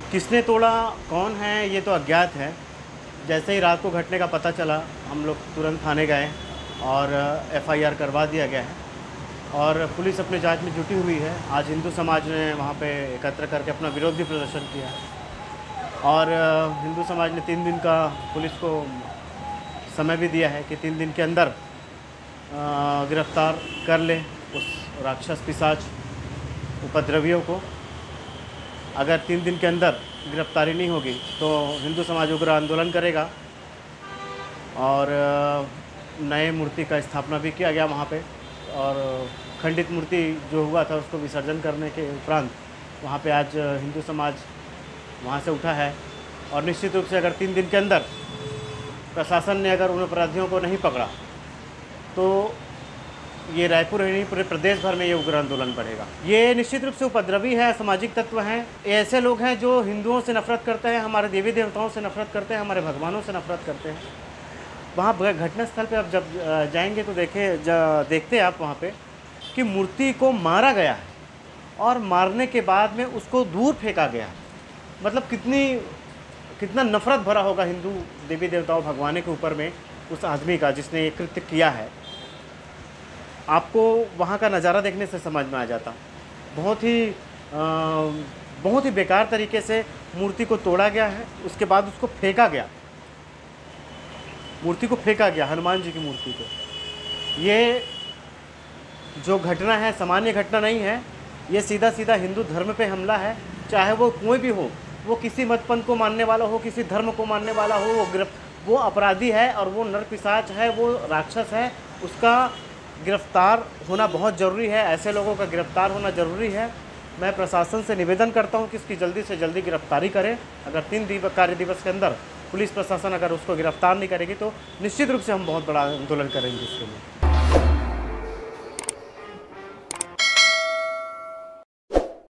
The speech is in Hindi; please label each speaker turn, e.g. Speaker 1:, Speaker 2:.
Speaker 1: किसने तोड़ा, कौन है, ये तो अज्ञात है। जैसे ही रात को घटने का पता चला, हम लोग तुरंत थाने गए और एफआईआर करवा दिया गया है और पुलिस अपने जांच में जुटी हुई है। आज हिंदू समाज ने वहाँ पे एकत्र करके अपना विरोध भी प्रदर्शन किया और हिंदू समाज ने 3 दिन का पुलिस को समय भी दिया है कि 3 दिन के अंदर गिरफ्तार कर ले उस राक्षस पिशाच उपद्रवियों को। अगर 3 दिन के अंदर गिरफ्तारी नहीं होगी तो हिंदू समाज उग्र आंदोलन करेगा और नए मूर्ति का स्थापना भी किया गया वहाँ पे और खंडित मूर्ति जो हुआ था उसको विसर्जन करने के उपरांत वहाँ पे आज हिंदू समाज वहाँ से उठा है। और निश्चित रूप से अगर 3 दिन के अंदर प्रशासन ने अगर उन अपराधियों को नहीं पकड़ा तो ये रायपुर ही नहीं पूरे प्रदेश भर में ये उग्र आंदोलन बढ़ेगा। ये निश्चित रूप से उपद्रवी है, सामाजिक तत्व हैं। ये ऐसे लोग हैं जो हिंदुओं से नफरत करते हैं, हमारे देवी देवताओं से नफरत करते हैं, हमारे भगवानों से नफरत करते हैं। वहाँ घटनास्थल पे आप जब जाएंगे तो देखते हैं आप वहाँ पे कि मूर्ति को मारा गया है और मारने के बाद में उसको दूर फेंका गया है। मतलब कितना नफरत भरा होगा हिंदू देवी देवताओं भगवानों के ऊपर में उस आदमी का जिसने ये कृत्य किया है। आपको वहाँ का नज़ारा देखने से समझ में आ जाता। बहुत ही बेकार तरीके से मूर्ति को तोड़ा गया है, उसके बाद उसको फेंका गया, मूर्ति को फेंका गया, हनुमान जी की मूर्ति को। ये जो घटना है सामान्य घटना नहीं है, ये सीधा सीधा हिंदू धर्म पे हमला है। चाहे वो कोई भी हो, वो किसी मत पंथ को मानने वाला हो, किसी धर्म को मानने वाला हो, वो अपराधी है और वो नरपिशाच है, वो राक्षस है। उसका गिरफ्तार होना बहुत ज़रूरी है, ऐसे लोगों का गिरफ्तार होना ज़रूरी है। मैं प्रशासन से निवेदन करता हूं कि इसकी जल्दी से जल्दी गिरफ्तारी करें। अगर 3 कार्य दिवस के अंदर पुलिस प्रशासन अगर उसको गिरफ्तार नहीं करेगी तो निश्चित रूप से हम बहुत बड़ा आंदोलन करेंगे इसके लिए।